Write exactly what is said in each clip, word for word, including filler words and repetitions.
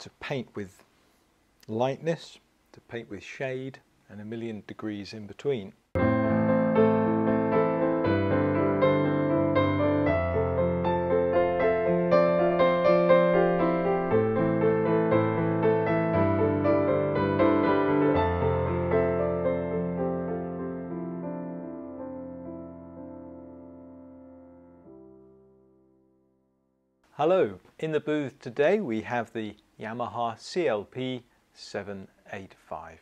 to paint with lightness, to paint with shade, and a million degrees in between. Hello, in the booth today we have the Yamaha C L P seven eighty-five.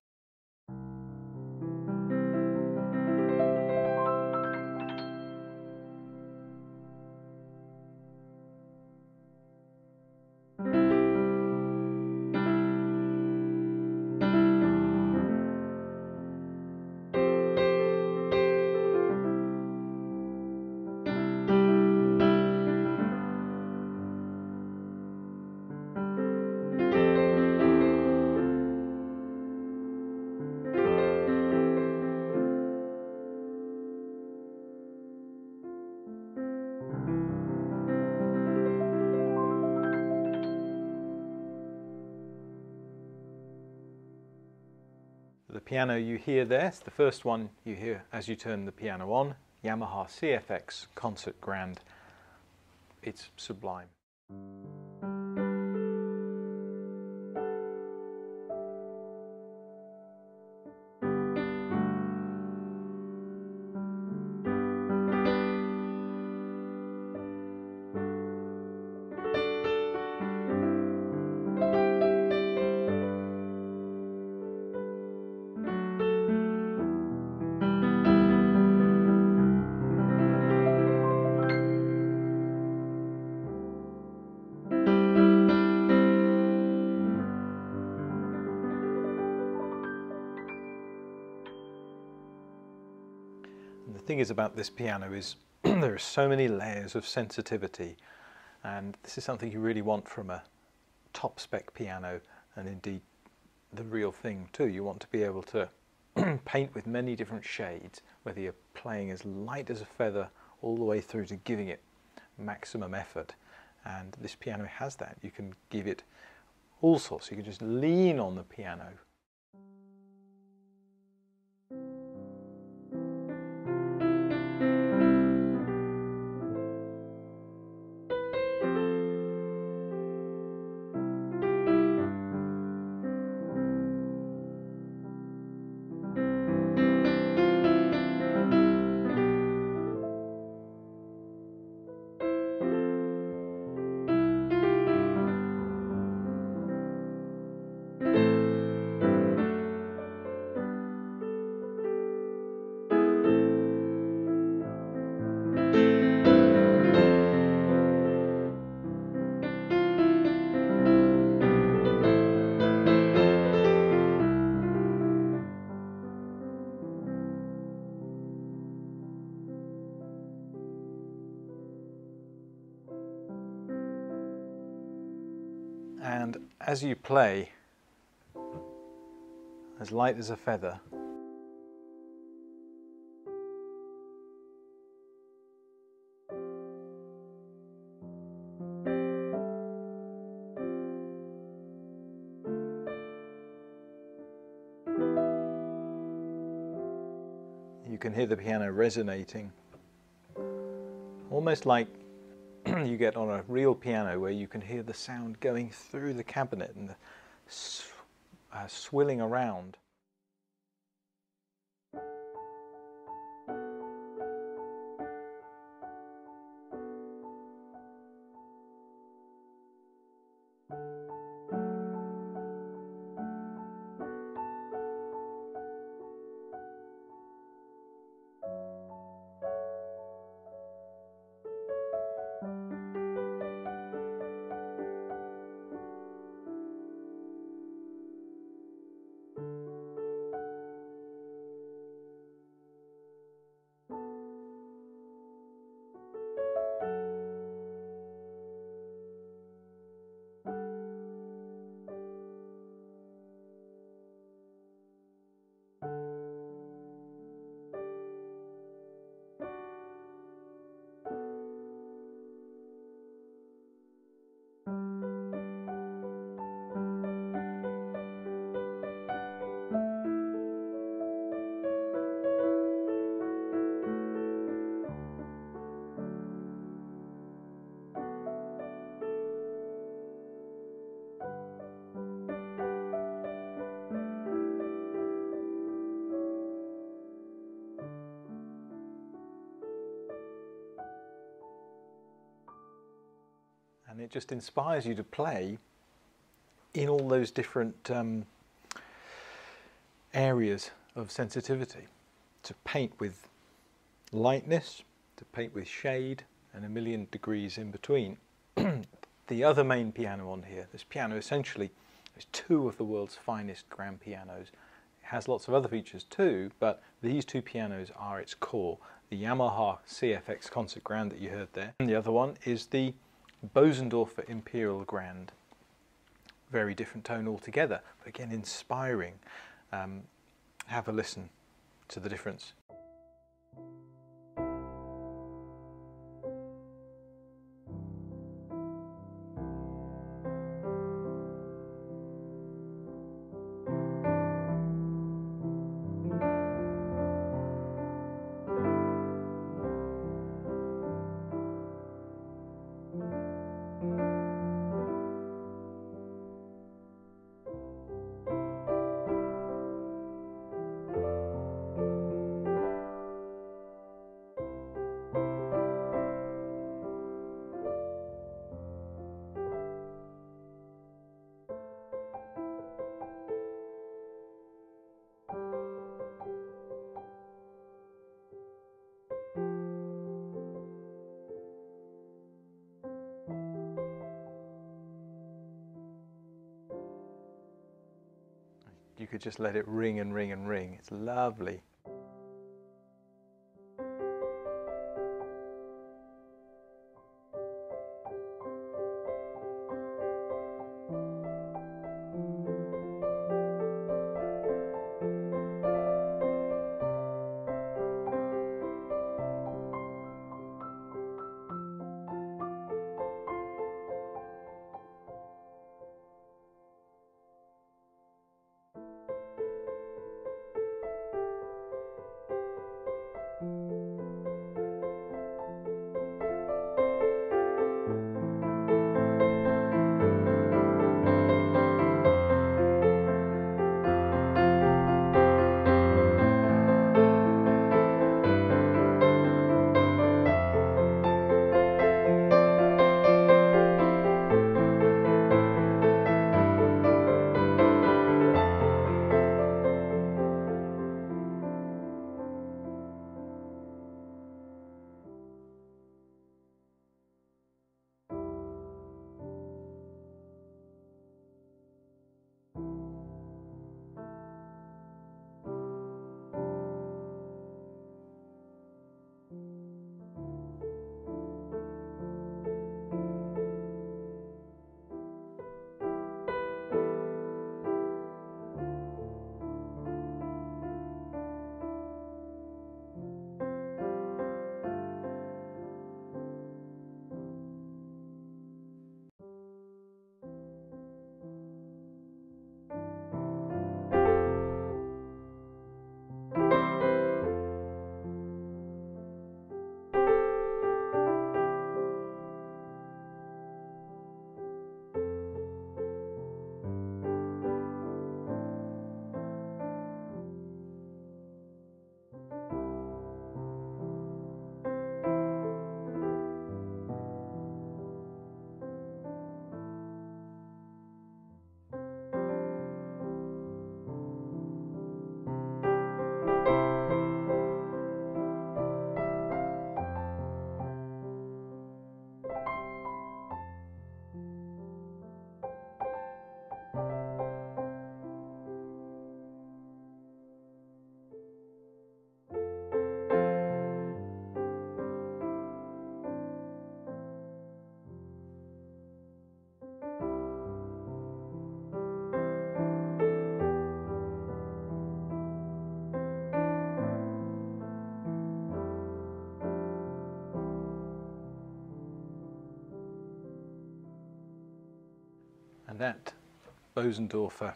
The piano you hear there, it's the first one you hear as you turn the piano on, Yamaha C F X Concert Grand. It's sublime. The thing is about this piano is there are so many layers of sensitivity, and this is something you really want from a top spec piano, and indeed the real thing too. You want to be able to paint with many different shades, whether you're playing as light as a feather all the way through to giving it maximum effort, and this piano has that. You can give it all sorts. You can just lean on the piano. And as you play, as light as a feather, you can hear the piano resonating, almost like you get on a real piano, where you can hear the sound going through the cabinet and the sw uh, swilling around. just inspires you to play in all those different um, areas of sensitivity, to paint with lightness, to paint with shade, and a million degrees in between. The other main piano on here, this piano essentially is two of the world's finest grand pianos. It has lots of other features too, but these two pianos are its core. The Yamaha C F X Concert Grand that you heard there, and the other one is the Bosendorpher Imperial Grand. Very different tone altogether, but again inspiring. Um, have a listen to the difference. You could just let it ring and ring and ring. It's lovely. And that Bosendorpher,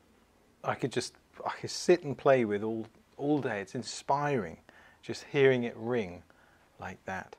I could just I could sit and play with all all day. It's inspiring just hearing it ring like that.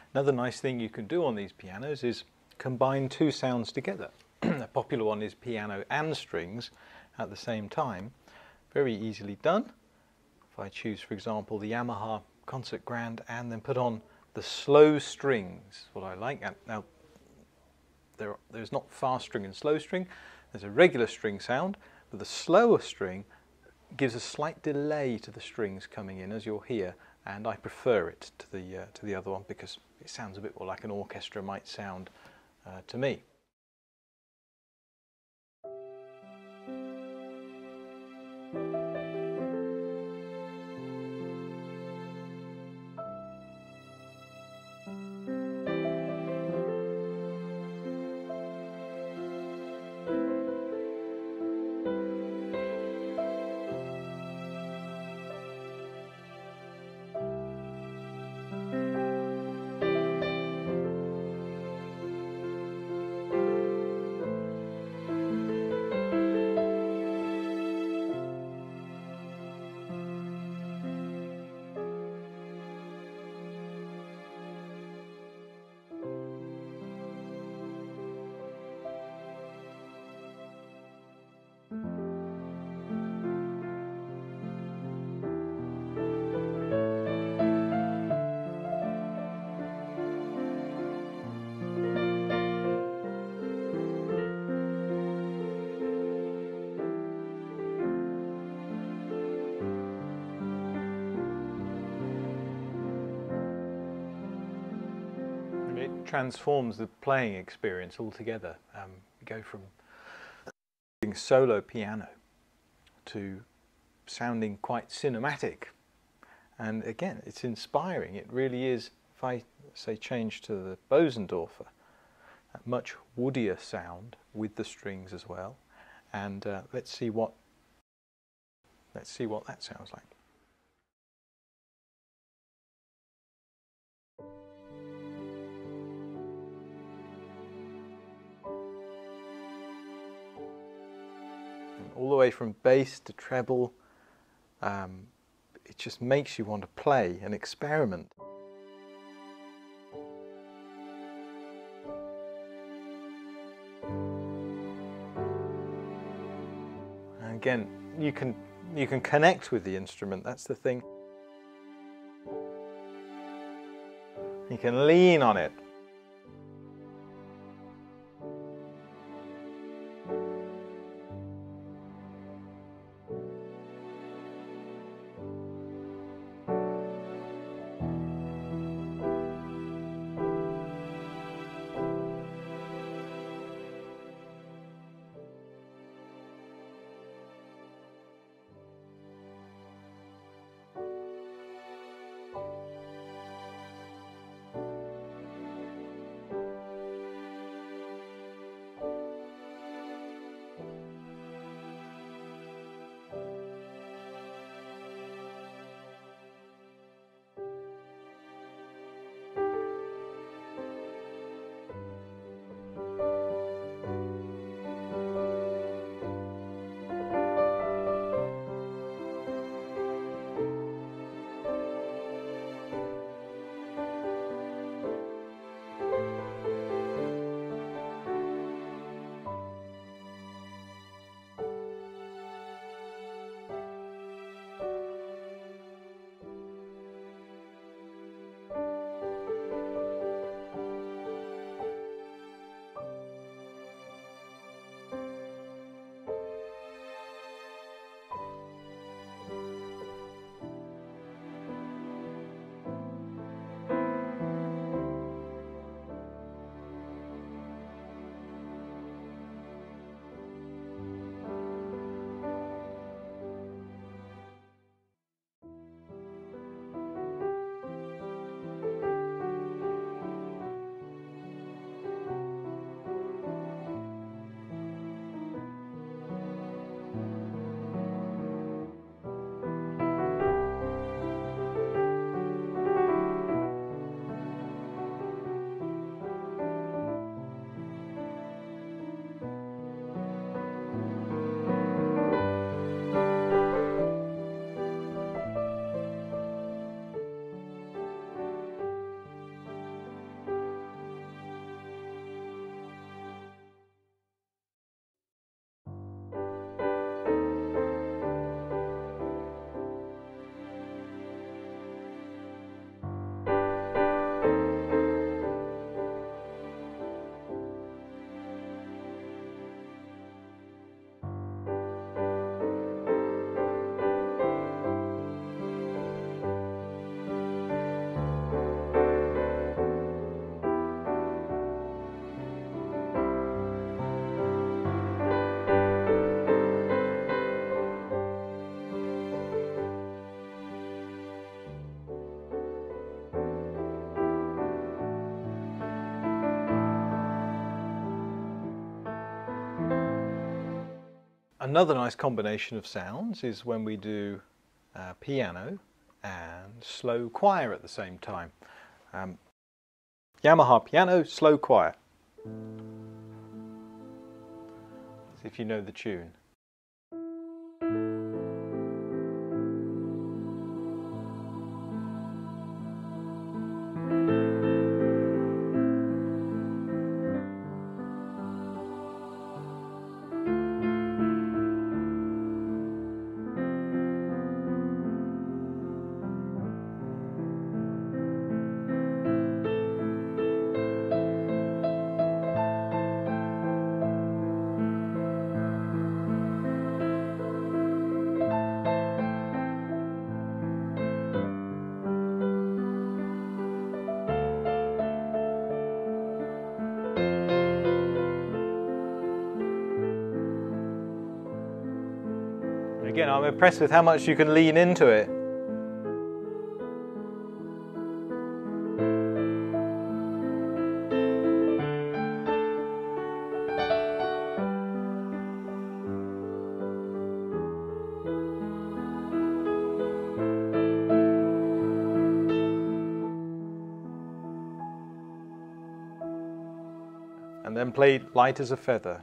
Another nice thing you can do on these pianos is combine two sounds together. A popular one is piano and strings at the same time. Very easily done. If I choose, for example, the Yamaha Concert Grand and then put on the slow strings, what I like. Now, there, there's not fast string and slow string. There's a regular string sound, but the slower string gives a slight delay to the strings coming in, as you'll hear, and I prefer it to the uh, to the other one because it sounds a bit more like an orchestra might sound uh, to me. It transforms the playing experience altogether. Um, you go from doing solo piano to sounding quite cinematic, and again, it's inspiring. It really is. If I say change to the Bosendorpher, a much woodier sound with the strings as well, and uh, let's see what let's see what that sounds like. All the way from bass to treble, um, it just makes you want to play and experiment. And again, you can you can connect with the instrument. That's the thing. You can lean on it. another nice combination of sounds is when we do uh, piano and slow choir at the same time. Um, Yamaha piano, slow choir. See if you know the tune. Again, I'm impressed with how much you can lean into it. And then play light as a feather.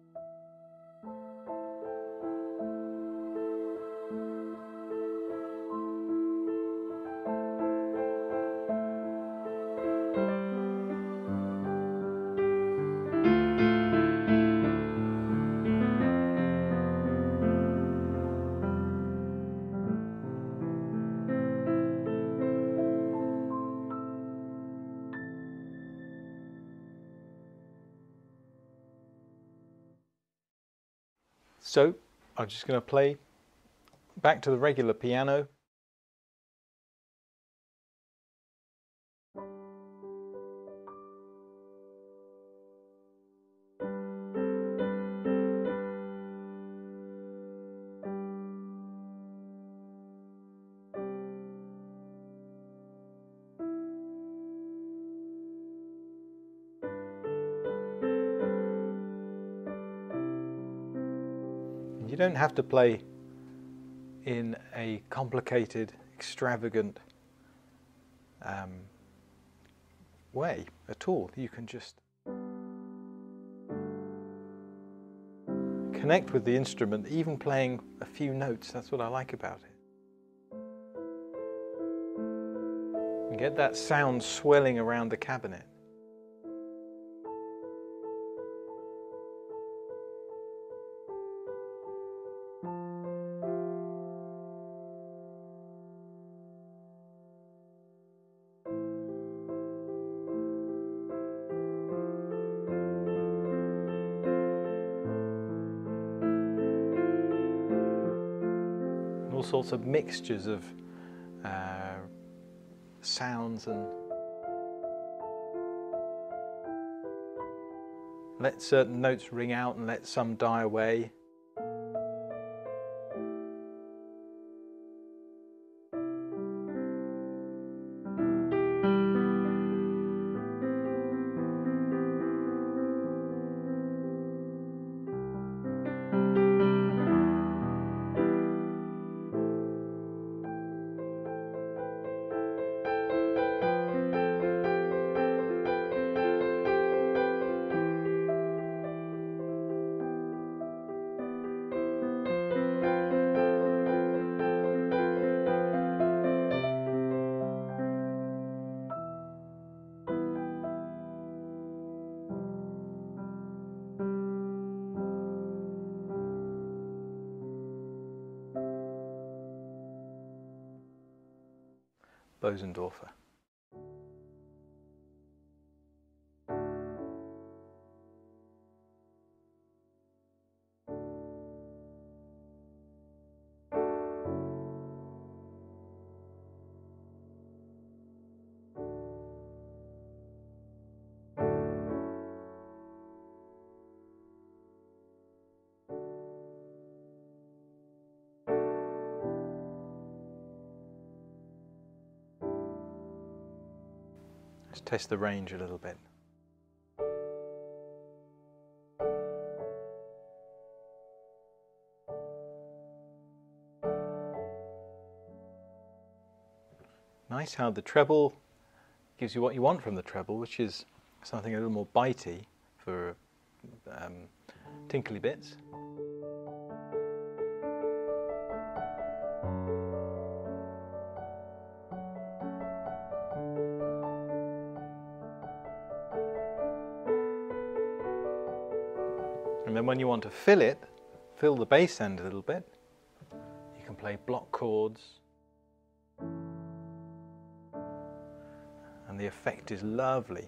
So I'm just going to play back to the regular piano. You don't have to play in a complicated, extravagant um, way at all. You can just connect with the instrument, even playing a few notes. That's what I like about it. And get that sound swelling around the cabinet. All sorts of mixtures of uh, sounds, and let certain notes ring out and let some die away. Bosendorpher. Let's test the range a little bit. nice how the treble gives you what you want from the treble, which is something a little more bitey for um, tinkly bits. And then when you want to fill it, fill the bass end a little bit, you can play block chords, and the effect is lovely.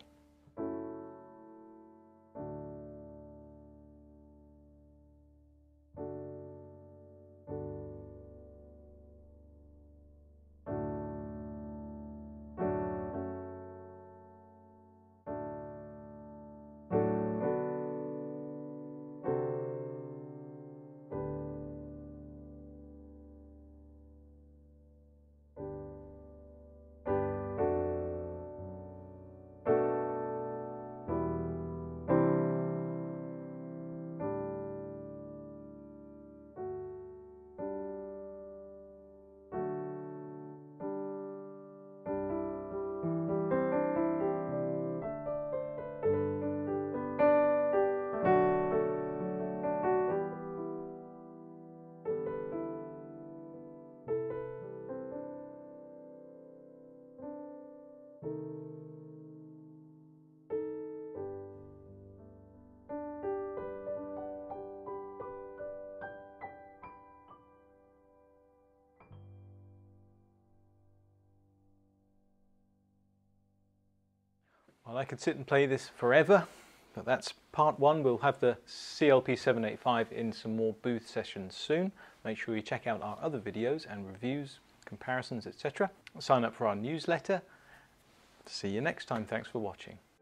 Well, I could sit and play this forever, but that's part one. We'll have the C L P seven eighty-five in some more booth sessions soon. Make sure you check out our other videos and reviews, comparisons, et cetera. Sign up for our newsletter. See you next time. Thanks for watching.